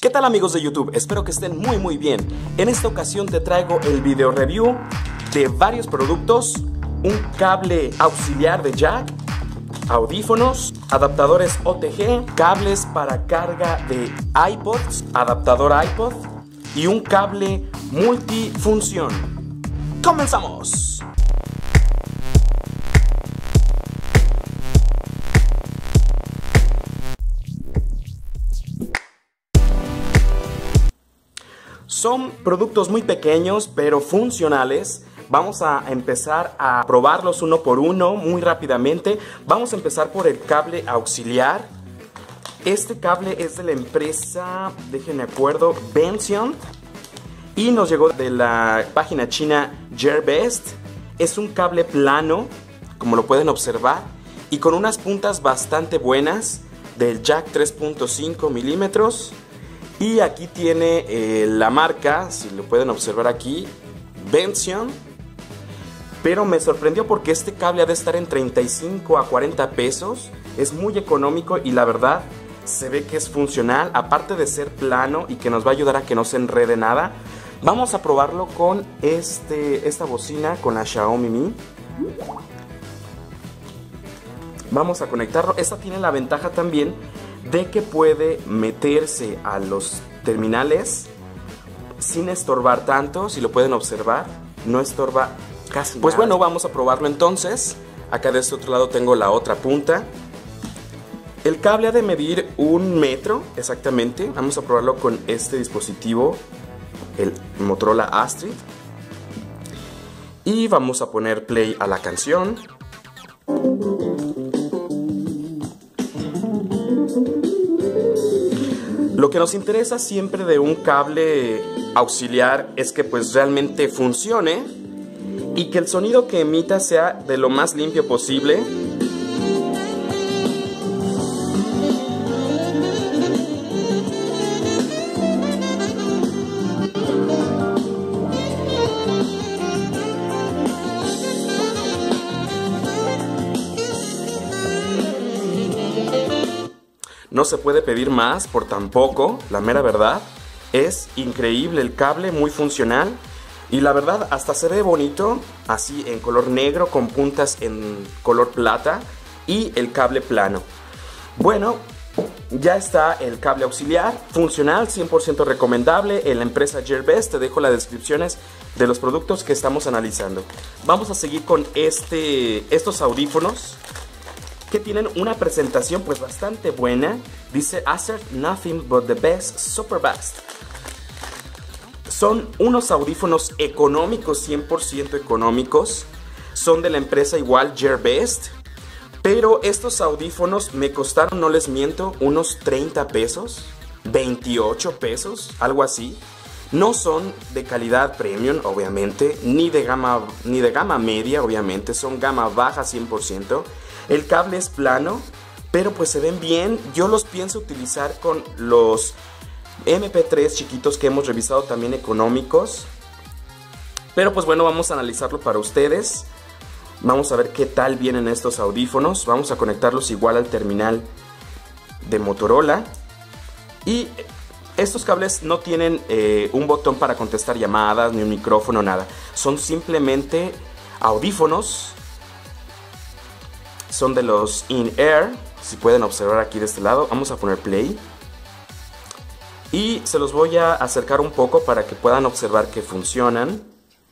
¿Qué tal amigos de YouTube? Espero que estén muy bien. En esta ocasión te traigo el video review de varios productos, un cable auxiliar de jack, audífonos, adaptadores OTG, cables para carga de iPods, adaptador iPod y un cable multifunción. ¡Comenzamos! Son productos muy pequeños pero funcionales. Vamos a empezar a probarlos uno por uno muy rápidamente. Vamos a empezar por el cable auxiliar. Este cable es de la empresa, déjenme acuerdo, Bension. Y nos llegó de la página china Gearbest. Es un cable plano, como lo pueden observar, y con unas puntas bastante buenas del jack 3.5 milímetros. Y aquí tiene la marca, si lo pueden observar aquí, Bension. Pero me sorprendió porque este cable ha de estar en 35 a 40 pesos. Es muy económico y la verdad se ve que es funcional. Aparte de ser plano y que nos va a ayudar a que no se enrede nada. Vamos a probarlo con esta bocina, con la Xiaomi Mi. Vamos a conectarlo. Esta tiene la ventaja también de que puede meterse a los terminales sin estorbar tanto. Si lo pueden observar, no estorba casi nada. Pues bueno, vamos a probarlo entonces. Acá de este otro lado tengo la otra punta. El cable ha de medir 1 metro exactamente. Vamos a probarlo con este dispositivo, el Motorola Astrid. Y vamos a poner play a la canción. Lo que nos interesa siempre de un cable auxiliar es que pues realmente funcione y que el sonido que emita sea de lo más limpio posible. No se puede pedir más por tan poco, la mera verdad. Es increíble el cable, muy funcional. Y la verdad hasta se ve bonito, así en color negro con puntas en color plata. Y el cable plano. Bueno, ya está el cable auxiliar, funcional, 100% recomendable. En la empresa Gearbest, te dejo las descripciones de los productos que estamos analizando. Vamos a seguir con estos audífonos, que tienen una presentación pues bastante buena. Dice Assert nothing but the best, super best. Son unos audífonos económicos, 100% económicos. Son de la empresa igual Gearbest. Pero estos audífonos me costaron, no les miento, unos 30 pesos, 28 pesos, algo así. No son de calidad premium, obviamente, ni de gama media, obviamente. Son gama baja 100%. El cable es plano, pero pues se ven bien. Yo los pienso utilizar con los MP3 chiquitos que hemos revisado, también económicos. Pero pues bueno, vamos a analizarlo para ustedes. Vamos a ver qué tal vienen estos audífonos. Vamos a conectarlos igual al terminal de Motorola. Y estos cables no tienen un botón para contestar llamadas, ni un micrófono, nada. Son simplemente audífonos. Son de los In-Ear, si pueden observar aquí de este lado. Vamos a poner play. Y se los voy a acercar un poco para que puedan observar que funcionan.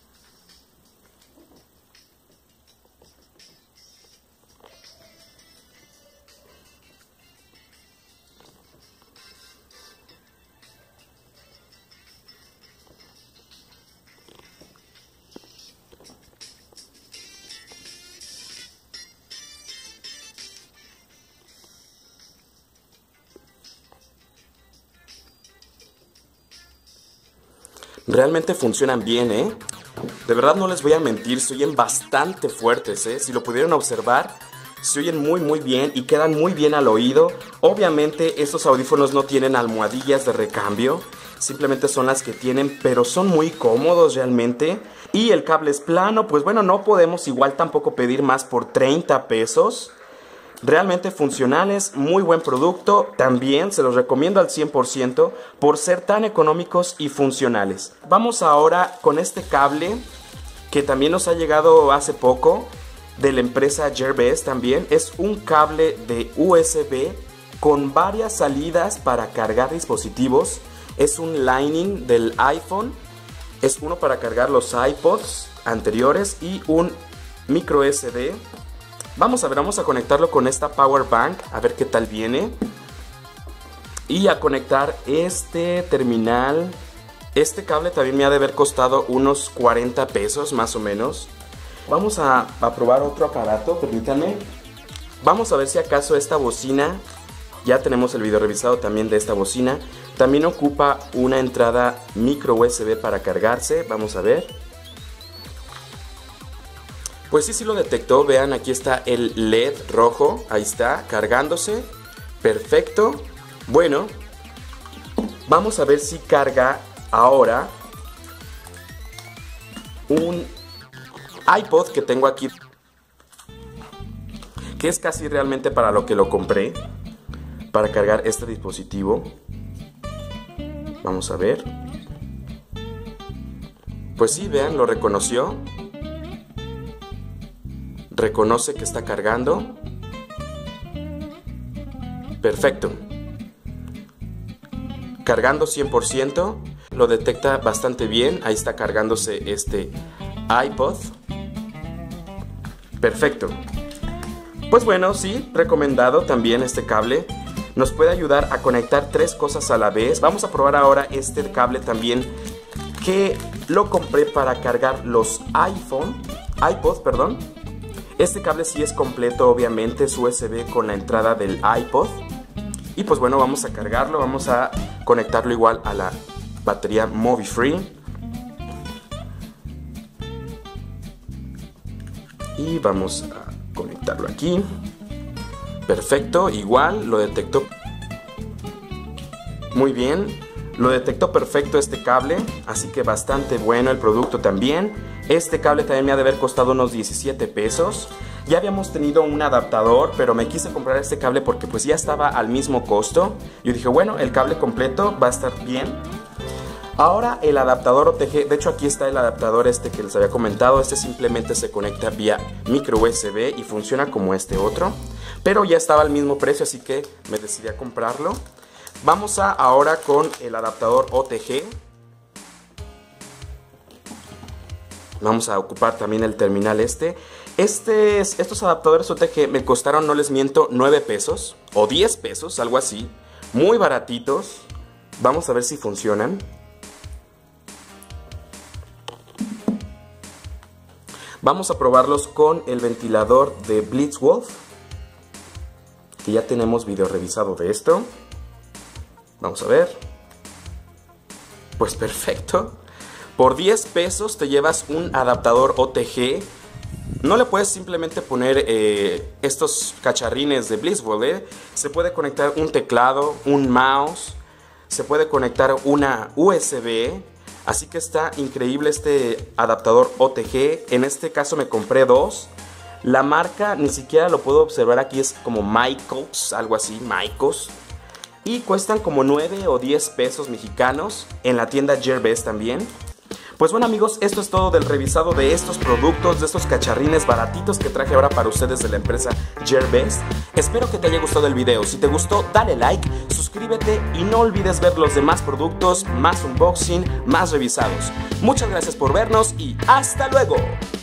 Realmente funcionan bien, ¿eh? De verdad no les voy a mentir, se oyen bastante fuertes, ¿eh? Si lo pudieron observar, se oyen muy bien y quedan muy bien al oído. Obviamente estos audífonos no tienen almohadillas de recambio, simplemente son las que tienen, pero son muy cómodos realmente. Y el cable es plano, pues bueno, no podemos igual tampoco pedir más por 30 pesos. Realmente funcionales, muy buen producto. También se los recomiendo al 100% por ser tan económicos y funcionales. Vamos ahora con este cable que también nos ha llegado hace poco de la empresa Gearbest también. Es un cable de USB con varias salidas para cargar dispositivos. Es un Lightning del iPhone. Es uno para cargar los iPods anteriores y un micro SD. Vamos a conectarlo con esta power bank, a ver qué tal viene. Y a conectar este terminal. Este cable también me ha de haber costado unos 40 pesos más o menos. Vamos a probar otro aparato, permítanme. Vamos a ver si acaso esta bocina, ya tenemos el video revisado también de esta bocina, también ocupa una entrada micro USB para cargarse. Vamos a ver. Pues sí lo detectó, vean, aquí está el LED rojo, ahí está, cargándose, perfecto. Bueno, vamos a ver si carga ahora un iPod que tengo aquí, que es casi realmente para lo que lo compré, para cargar este dispositivo. Vamos a ver. Pues sí, vean, lo reconoció. Reconoce que está cargando. Perfecto. Cargando 100%. Lo detecta bastante bien. Ahí está cargándose este iPod. Perfecto. Pues bueno, sí, recomendado también este cable. Nos puede ayudar a conectar 3 cosas a la vez. Vamos a probar ahora este cable también, que lo compré para cargar los iPod, perdón. Este cable sí es completo, obviamente, es USB con la entrada del iPod. Y pues bueno, vamos a cargarlo, vamos a conectarlo igual a la batería Movifree. Y vamos a conectarlo aquí. Perfecto, igual lo detectó. Muy bien, lo detectó perfecto este cable, así que bastante bueno el producto también. Este cable también me ha de haber costado unos 17 pesos. Ya habíamos tenido un adaptador, pero me quise comprar este cable porque pues ya estaba al mismo costo. Yo dije, bueno, el cable completo va a estar bien. Ahora el adaptador OTG, de hecho aquí está el adaptador este que les había comentado. Este simplemente se conecta vía micro USB y funciona como este otro, pero ya estaba al mismo precio, así que me decidí a comprarlo. Vamos ahora con el adaptador OTG. Vamos a ocupar también el terminal estos adaptadores OTG me costaron, no les miento, 9 pesos o 10 pesos, algo así. Muy baratitos. Vamos a ver si funcionan. Vamos a probarlos con el ventilador de Blitzwolf, que ya tenemos video revisado de esto. Vamos a ver. Pues perfecto. Por 10 pesos te llevas un adaptador OTG. No le puedes simplemente poner estos cacharrines de Blitzwolf. Se puede conectar un teclado, un mouse. Se puede conectar una USB. Así que está increíble este adaptador OTG. En este caso me compré 2. La marca ni siquiera lo puedo observar aquí. Es como Maicos, algo así, Maicos. Y cuestan como 9 o 10 pesos mexicanos. En la tienda Gearbest también. Pues bueno amigos, esto es todo del revisado de estos productos, de estos cacharrines baratitos que traje ahora para ustedes de la empresa Gearbest. Espero que te haya gustado el video. Si te gustó, dale like, suscríbete y no olvides ver los demás productos, más unboxing, más revisados. Muchas gracias por vernos y ¡hasta luego!